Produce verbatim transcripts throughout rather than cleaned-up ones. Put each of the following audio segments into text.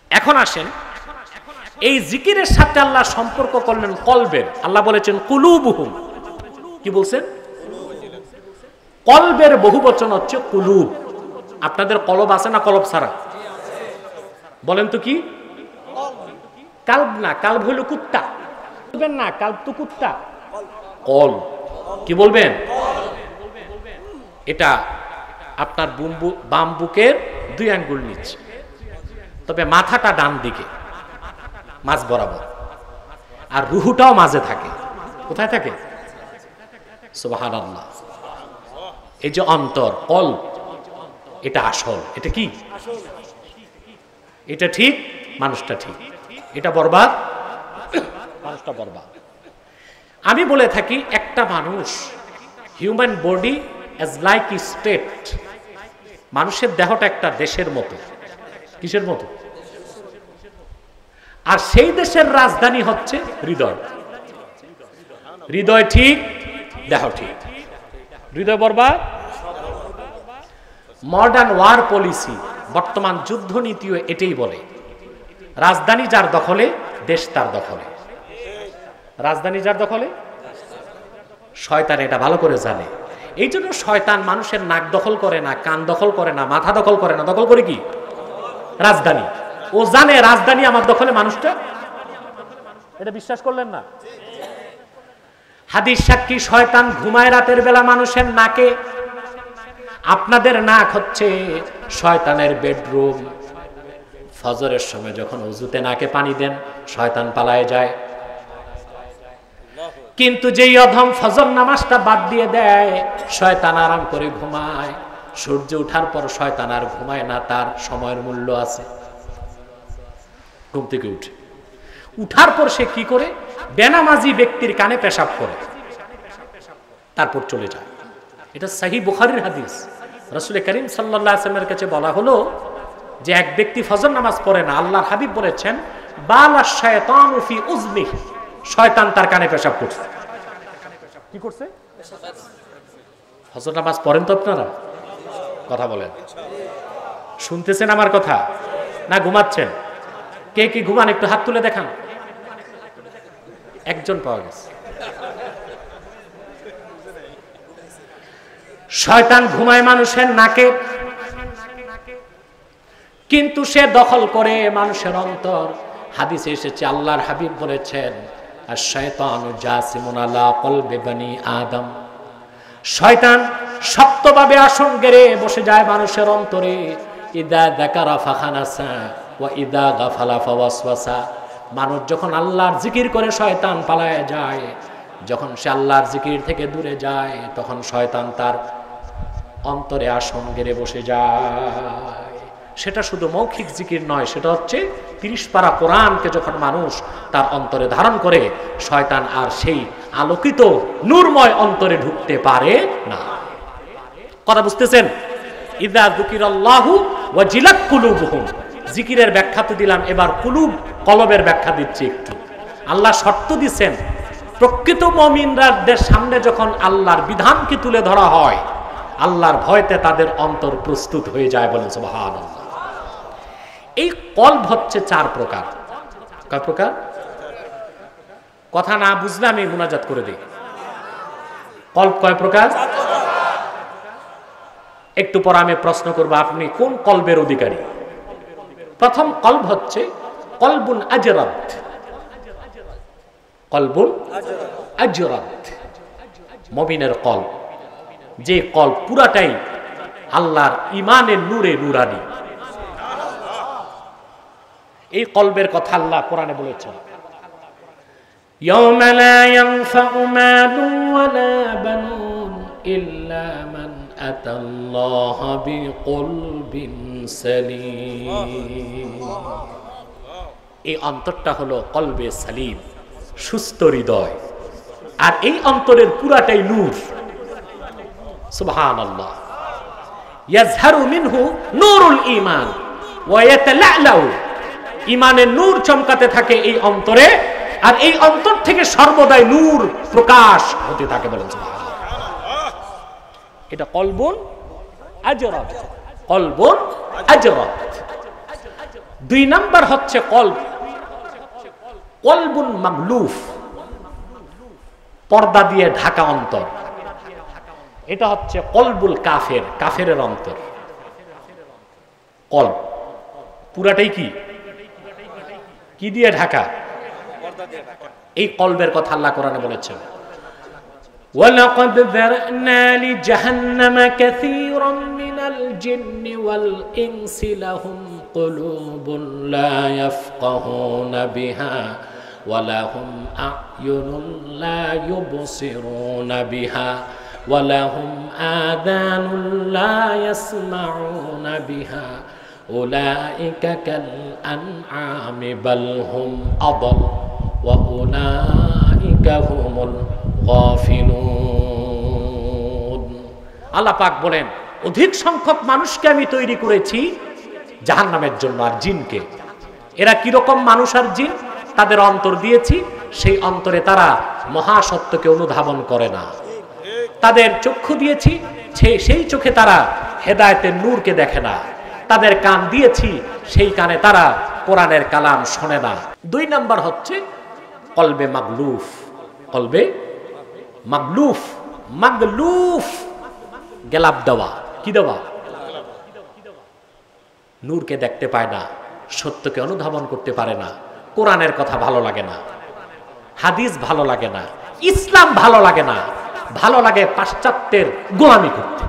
এখন আসেন, এই জিকিরের সাথে আল্লাহ সম্পর্ক করলেন কলবের। আল্লাহ বলেছেন কুলুবুহুম, কি বলছেন? কলবের বহুবচন হচ্ছে কুলুব। আপনাদের কলব আছে না কলব ছাড়া? বলেন তো কি? কালব না, কালব হইল কুত্তা। বলবেন না কালব তো কুত্তা, কল কি বলবেন? এটা আপনার বাম বুকের দুই আঙ্গুল নিচে, তবে মাথাটা ডান দিকে মাঝ বরাবর, আর রুহুটাও মাঝে থাকে। কোথায় থাকে? সুবহানাল্লাহ। এই যে অন্তর, কলব, এটা আসল। এটা কি? এটা ঠিক, মানুষটা ঠিক। এটা বরবাদ, মানুষটা বরবাদ। আমি বলে থাকি একটা মানুষ, human body as like a state. মানুষের দেহটা একটা দেশের মতো। কিসের মতো? আর সেই দেশের রাজধানী হচ্ছে হৃদয়। হৃদয় ঠিক, দেহ ঠিক। হৃদয় বরবাদ। মডার্ন ওয়ার পলিসি, বর্তমান যুদ্ধ নীতিও এটাই বলে, রাজধানী যার দখলে দেশ তার দখলে। রাজধানী যার দখলে, শয়তান এটা ভালো করে জানে। এই জন্য শয়তান মানুষের নাক দখল করে না, কান দখল করে না, মাথা দখল করে না, দখল করে কি? রাজধানী। ও জানে রাজধানী আমার দখলে, মানুষটা। এটা বিশ্বাস করলেন না? হাদিস সাক্ষী, শয়তান ঘুমায় রাতের বেলা মানুষের নাকে। আপনাদের নাক হচ্ছে শয়তানের বেডরুম। ফজরের সময় যখন ওযুতে নাকে পানি দেন, শয়তান পালায় যায়। কিন্তু যেই অধম ফজর নামাজটা বাদ দিয়ে দেয়, শয়তান আরাম করে ঘুমায়। সূর্য ওঠার পর শয়তান আর ঘুমায় না, তার সময়ের মূল্য আছে। ঘুম থেকে উঠে, উঠার পর সে কি করে? বেনামাজি ব্যক্তির কানে পেশাব করে, তারপর চলে যায়। এটা সহিহ বুখারীর হাদিস। রাসূল করিম সাল্লাল্লাহু আলাইহি ওয়াসাল্লামের কাছে বলা হলো যে এক ব্যক্তি ফজর নামাজ পড়ে না, আল্লাহর হাবিব বলেছেন বালা শায়তানু ফি উযনিহি, শয়তান তার কানে পেশাব করছে। কি করছে? ফজর নামাজ পড়েন তো আপনারা? কথা বলেন, শুনতেছেন আমার কথা না ঘুমাচ্ছেন? কে কি ঘুমান একটু হাত তুলে দেখান। একজন পাওয়া গেছে। শয়তান ঘুমায় মানুষের নাকে, কিন্তু সে দখল করে মানুষের অন্তর। হাদিসে এসেছে, আল্লাহর হাবিব বলেছেন আশ-শায়তানু জাসিমুন আলা কলবি বনি আদম, শয়তান শক্তভাবে আসন গেড়ে বসে যায় মানুষের অন্তরে। ইদা যাকারা ফাখানাসা ওয়া ইদা গাফালা ফাওয়াসওয়াসা। মানুষ যখন আল্লাহর জিকির করে শয়তান পালায় যায়, যখন সে আল্লাহর জিকির থেকে দূরে যায়, তখন শয়তান তার অন্তরে আসন গেড়ে বসে যায়। সেটা শুধু মৌখিক জিকির নয়, সেটা হচ্ছে তিরিশ পারা কোরআনকে যখন মানুষ তার অন্তরে ধারণ করে, শয়তান আর সেই আলোকিত নূরময় অন্তরে ঢুকতে পারে না। কথা বুঝতেছেন? ইযা যুকিরাল্লাহু ওয়াজিলাত কুলুবুহুম। জিকিরের ব্যাখ্যা তো দিলাম, এবার কুলুব, কলবের ব্যাখ্যা দিচ্ছি একটু। আল্লাহ শর্ত দিচ্ছেন, প্রকৃত মুমিনদের সামনে যখন আল্লাহর বিধানকে তুলে ধরা হয়, আল্লাহর ভয়তে তাদের অন্তর প্রস্তুত হয়ে যায়। বলেন সুবহানাল্লাহ। এই কলব হচ্ছে চার প্রকার। কয় প্রকার? কথা না বুঝলে আমি মুনাজাত করে দিই। কলব কয় প্রকার? একটু পর আমি প্রশ্ন করব, আপনি কোন কলবের অধিকারী? প্রথম কলব হচ্ছে কলবুন আজরাত। কলবুন আজরাত, মুমিনের কলব, যে কলব পুরাটাই আল্লাহর ঈমানের নূরে নূরানি। এই কলবের কথা আল্লাহ কোরআনে বলেছেন, ইয়াওমা লা ইয়ানফাউ মালুন ওয়ালা বানুন ইল্লা মান আতাল্লাহা বিকলবিন সালিম। এই অন্তরটা হলো কলবে সালিম, সুস্থ হৃদয়। আর এই অন্তরের পুরাটাই নূর। সুবহানাল্লাহ। ইয়াজহারু মিনহু নূরুল ঈমান ওয়া ইয়াতালা'লাউ। ঈমানের নূর চমকাতে থাকে এই অন্তরে, আর এই অন্তর থেকে সর্বদাই নূর প্রকাশ হতে থাকে। বলেন সুবহানাল্লাহ। এটা কলবুন আজরাত। কলবুন আজরাত, দুই নাম্বার হচ্ছে কলব, কলবুন মাগলুফ, পর্দা দিয়ে ঢাকা অন্তর। এটা হচ্ছে কলবুল কাফের, কাফেরের অন্তর। কলব পুরাটাই কি কি দিয়ে ঢাকা? এই কলবের কথা আল্লাহ কোরআনে বলেছেন, وَلَقَدْ ذَرَأْنَا لِجَهَنَّمَ كَثِيرًا مِنَ الْجِنِّ وَالْإِنسِ لَهُمْ قُلُوبٌ لَا يَفْقَهُونَ بِهَا وَلَهُمْ أَعْيُنٌ لَا يُبْصِرُونَ بِهَا وَلَهُمْ آذَانٌ لَا يَسْمَعُونَ بِهَا أُولَئِكَ كَالْأَنْعَامِ بَلْ هُمْ أَضَلُّ وَأُولَئِكَ هُمُ الغافلون। আল্লাহ পাক বলেন, অধিক সংখ্যক মানুষকে আমি তৈরি করেছি জাহান্নামের জন্য, আর জিনকে। এরা কিরকম মানুষ আর জিন? তাদের অন্তর দিয়েছি, সেই অন্তরে তারা মহাসত্যকে অনুধাবন করে না। তাদের চক্ষু দিয়েছি, সেই চোখে তারা হেদায়েতের নূরকে দেখে না। তাদের কান দিয়েছি, সেই কানে তারা কোরআনের কালাম শোনে না। দুই নাম্বার হচ্ছে কলবে মাগলুফ, কলবে মাগলুফ, মাগলুফ গেলাপ দেওয়া। কি দেওয়া? নূরকে দেখতে পায় না, সত্যকে অনুধাবন করতে পারে না, কোরআনের কথা ভালো লাগে না, হাদিস ভালো লাগে না, ইসলাম ভালো লাগে না, ভালো লাগে পাশ্চাত্যের গোলামি করতে।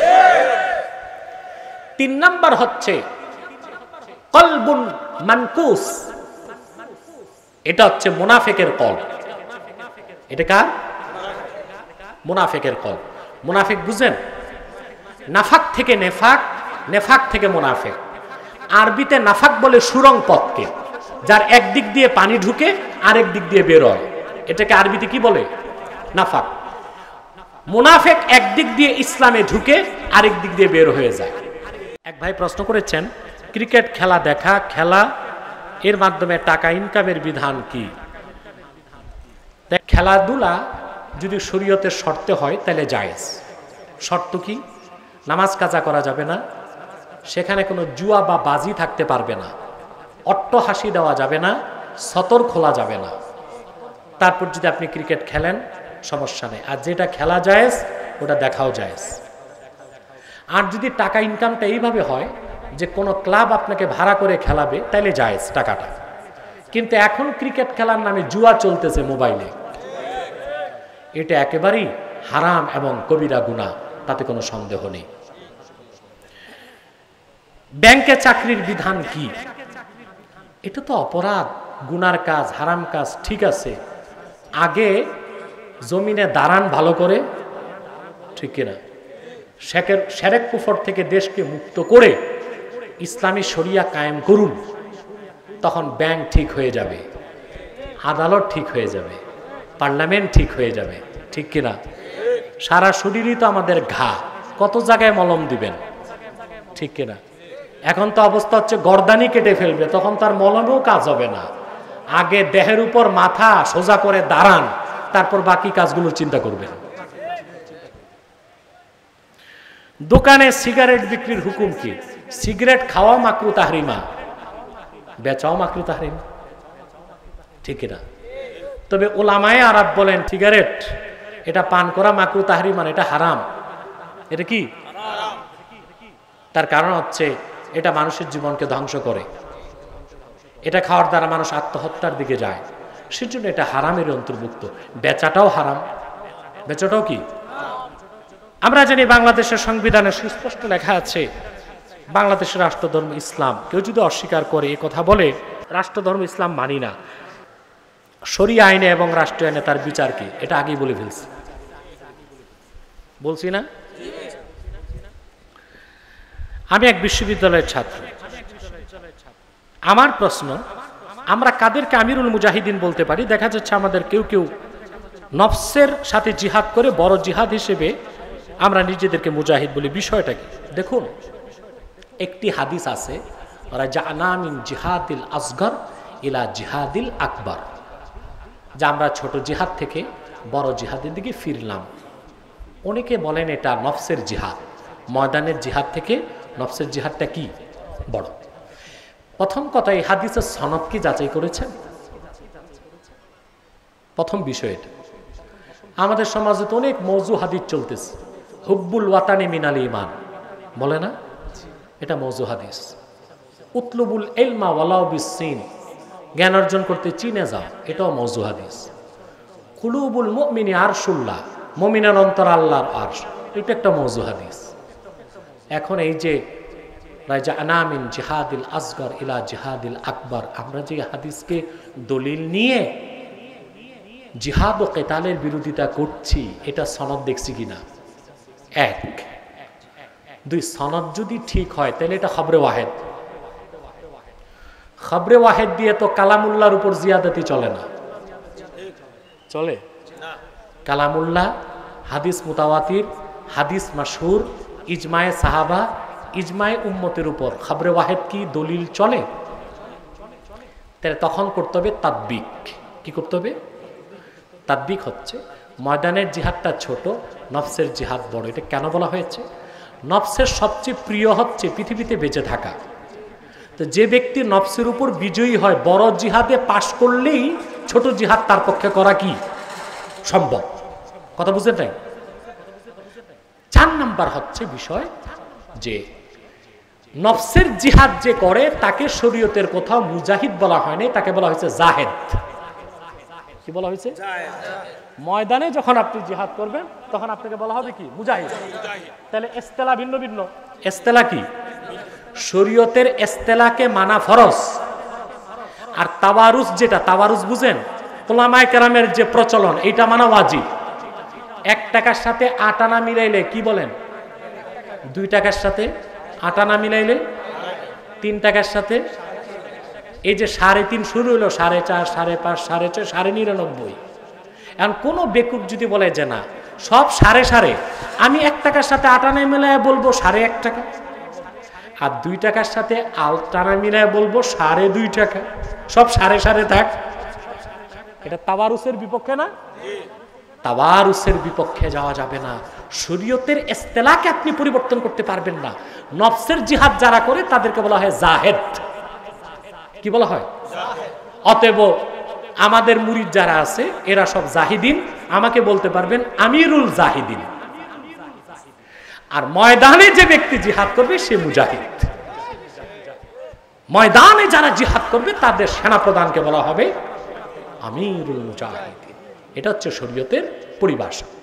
তিন নাম্বার হচ্ছে কলবুন মানকুস, এটা হচ্ছে মুনাফিকের কলব। এটা কার? মুনাফিকের কলব। মুনাফিক বুঝেন? নাফাক থেকে নেফাক, নেফাক থেকে মুনাফিক। আরবিতে নাফাক বলে সুরং পথকে, যার একদিক দিয়ে পানি ঢুকে আরেক দিক দিয়ে বের হয়, এটাকে আরবিতে কি বলে? নাফাক। মুনাফিক একদিক দিয়ে ইসলামে ঢুকে আরেক দিক দিয়ে বের হয়ে যায়। এক ভাই প্রশ্ন করেছেন, ক্রিকেট খেলা দেখা, খেলা এর মাধ্যমে টাকা ইনকামের বিধান কি? খেলাধুলা যদি শরীয়তের শর্তে হয় তাহলে জায়েজ। শর্ত কি? নামাজ কাজা করা যাবে না, সেখানে কোনো জুয়া বা বাজি থাকতে পারবে না, অট্টহাসি দেওয়া যাবে না, সতর খোলা যাবে না। তারপর যদি আপনি ক্রিকেট খেলেন সমস্যা নেই, আর যেটা খেলা জায়েজ ওটা দেখাও জায়েজ। আর যদি টাকা ইনকামটা এইভাবে হয় যে কোনো ক্লাব আপনাকে ভাড়া করে খেলাবে, তাইলে জায়েজ টাকাটা। কিন্তু এখন ক্রিকেট খেলার নামে জুয়া চলতেছে মোবাইলে, এটা একেবারেই হারাম এবং কবিরা গুনাহ, তাতে কোনো সন্দেহ নেই। ব্যাংকে চাকরির বিধান কি? এটা তো অপরাধ, গুনার কাজ, হারাম কাজ। ঠিক আছে, আগে জমিনে দাঁড়ান ভালো করে, ঠিক কিনা? শেখের শেরেক কুফর থেকে দেশকে মুক্ত করে ইসলামী শরিয়া কায়েম করুন, তখন ব্যাংক ঠিক হয়ে যাবে, আদালত ঠিক হয়ে যাবে, পার্লামেন্ট ঠিক হয়ে যাবে, ঠিক কিনা? সারা শরীরই তো আমাদের ঘা, কত জায়গায় মলম দিবেন, ঠিক কিনা? এখন তো অবস্থা হচ্ছে গর্দানি কেটে ফেলবে, তখন তার মলমেও কাজ হবে না। আগে দেহের উপর মাথা সোজা করে দাঁড়ান, তারপর বাকি কাজগুলো চিন্তা করবেন। দোকানে সিগারেট বিক্রির হুকুম কি? সিগারেট খাওয়া মাকরু তাহরিমা, বেচাও মাকরু তাহরিমা, ঠিক না? তবে ওলামায়ে আরব বলেন সিগারেট এটা পান করা মাকরু তাহরিমা, এটা হারাম। এটা কি? তার কারণ হচ্ছে এটা মানুষের জীবনকে ধ্বংস করে, এটা খাওয়ার দ্বারা মানুষ আত্মহত্যার দিকে যায়, সেজন্য এটা হারামের অন্তর্ভুক্ত। বেচাটাও হারাম, বেচাটাও কি? আমরা জানি বাংলাদেশের সংবিধানে সুস্পষ্ট লেখা আছে বাংলাদেশের রাষ্ট্রধর্ম ইসলাম। কেউ যদি অস্বীকার করে, এ কথা বলে রাষ্ট্রধর্ম ইসলাম মানি না, শরিয়া আইনে এবং রাষ্ট্রীয় আইনে তার বিচার কি, এটা আগেই বলে ফেলছি, বলছি না? আমি এক বিশ্ববিদ্যালয়ের ছাত্র। আমার প্রশ্ন, আমরা কাদেরকে আমিরুল মুজাহিদিন বলতে পারি? দেখা যাচ্ছে আমাদের কেউ কেউ নফসের সাথে জিহাদ করে বড় জিহাদ হিসেবে আমরা নিজেদেরকে মুজাহিদ বলি। বিষয়টা কি? দেখুন, একটি হাদিস আছে, রাজানা মিন জিহাদিল আসগর ইলা জিহাদিল আকবর, যে আমরা ছোট জিহাদ থেকে বড় জিহাদের দিকে ফিরলাম। অনেকে বলেন এটা নফসের জিহাদ, ময়দানের জিহাদ থেকে নফসের জিহাদটা কি বড়। প্রথম কথা, এই হাদিসের সনদ কি যাচাই করেছেন? প্রথম বিষয় এটা। আমাদের সমাজে তো অনেক মওযু হাদিস চলতেছে, হুব্বুল ওয়াতানি মিনাল ঈমান বলে না, এটা মওযু হাদিস। উতলুবুল ইলমা ওয়ালাউ বিসসিন, জ্ঞান অর্জন করতে চীনে যাও, এটাও মওযু হাদিস। কুলুবুল মুমিনি আরশুল্লাহ, মুমিনের অন্তর আল্লাহর আরশ, এটা একটা মওযু হাদিস। এখন এই যে রাজা আনামিন জিহাদিল আসগর ইলা জিহাদিল আকবর, আমরা যে হাদিসকে দলিল নিয়ে জিহাদ ও কেতালের বিরোধিতা করছি, এটা সনদ দেখছি কিনা? এক। দুই, সনদ যদি ঠিক হয় তাহলে এটা খবরে ওয়াহেদ। খবরে ওয়াহেদ দিয়ে তো কালামুল্লাহর উপর জিয়াদাতি চলে না। চলে? কালামুল্লাহ, হাদিস মুতাওয়াতির, হাদিস মাশহুর, ইজমায়ে সাহাবা, ইজমায়ে উম্মতের উপর খবরে ওয়াহেদ কি দলিল চলে? তাহলে তখন করতে হবে তাদবিক। কি করতে হবে? তাদবিক হচ্ছে ময়দানের জিহাদটা ছোট, নফসের জিহাদ বড়। এটা কেন বলা হয়েছে? নফসের সবচেয়ে প্রিয় হচ্ছে পৃথিবীতে বেঁচে থাকা। তো যে ব্যক্তি নফসের উপর বিজয়ী হয়, বড় জিহাদে পাশ করলেই ছোট জিহাদ তার পক্ষে করা কি সম্ভব। কথা বুঝেন নাই? চার নাম্বার হচ্ছে বিষয় যে নফসের জিহাদ যে করে তাকে শরীয়তের কোথাও মুজাহিদ বলা হয়নি, তাকে বলা হয়েছে জাহেদ। কি বলা হয়েছে? ময়দানে যখন আপনি জিহাদ করবেন তখন আপনাকে বলা হবে কি? মুজাহিদ। তাহলে ইস্তেলা ভিন্ন ভিন্ন। ইস্তেলা কি? শরীয়তের ইস্তেলাকে মানা ফরজ। আর তাওয়ারুস, যেটা তাওয়ারুস বুঝেন, উলামায়ে কেরামের যে প্রচলন, এইটা মানা ওয়াজিব। এক টাকার সাথে আট আনা মিলাইলে কি বলেন? দুই টাকার সাথে আট আনা মিলাইলে তিন টাকার সাথে, এই যে সাড়ে তিন শুরু হলো, সাড়ে চার, সাড়ে পাঁচ, সাড়ে ছয়, সাড়ে নিরানব্বই। এখন কোনো বেকুব যদি বলে যে না সব সাড়ে সাড়ে, আমি এক টাকার সাথে আট আনা মিলায় বলবো সাড়ে এক টাকা, আর দুই টাকার সাথে আট আনা মিলায় বলবো সাড়ে দুই টাকা, সব সাড়ে সাড়ে থাক, এটা তাওয়ারুসের বিপক্ষে না? তাওয়ারুসের বিপক্ষে যাওয়া যাবে না। শরীয়তের ইস্তেলাকে আপনি পরিবর্তন করতে পারবেন না। নফসের জিহাদ যারা করে তাদেরকে বলা হয় জাহেদ। কি বলা হয়? অতএব আমাদের মুরিদ যারা আছে এরা সব জাহিদিন, আমাকে বলতে পারবেন আমিরুল জাহিদিন। আর ময়দানে যে ব্যক্তি জিহাদ করবে সে মুজাহিদ। ময়দানে যারা জিহাদ করবে তাদের সেনাপ্রধানকে বলা হবে আমিরুল মুজাহিদিন। এটা হচ্ছে শরীয়তের পরিভাষা।